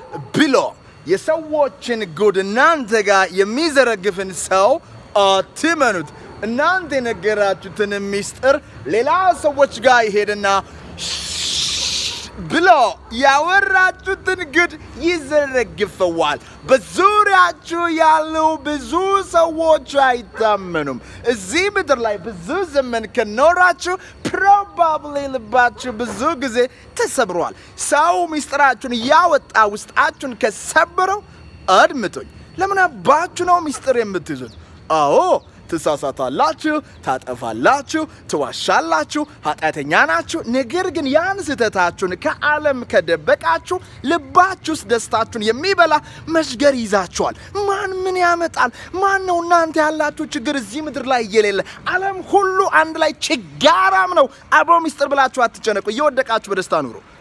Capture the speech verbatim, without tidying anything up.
ብሎ የሰዎችን ጉድ እናንተ ጋር የሚዘረግፍን ሰው አትመኑት እናንተ ነገራችሁትን ሚስጥር ሌላ ሰዎች ጋር ይሄድና ብሎ ያወራችሁትን ጉድ ይዘረግፈዋል በዙሪያችሁ ያሉ ብዙ ሰዎች አይታመኑም እዚህ ምድር ላይ ብዙ ዘመን ከኖራችሁ probably ልባችሁ ብዙ ጊዜ ተሰብሯል ሰው ሚስጥራችሁን ያወጣ ውስጣችሁን ከሰበረው አድምጡኝ ለምን አባችሁ ነው ሚስጥር የምትይዙት አዎ ትሳሳታላችሁ ታጠፋላችሁ ትዋሻላችሁ ኃጢአተኛ ናችሁ ነገር ግን ያን ስህተታችሁን ከዓለም ከደበቃችሁ ልባችሁስ ደስታችሁን የሚበላ መሽገር ይዛችኋል ማን ምን ያመጣል ማን ነው እናንተ ያላችሁ ችግር እዚህ ምድር ላይ የሌለ ዓለም ሁሉ አንድ ላይ ችጋራም ነው አብሮ ሚስጥር ብላችሁ አትጨነቁ እየወደቃችሁ በደስታ ኑሩ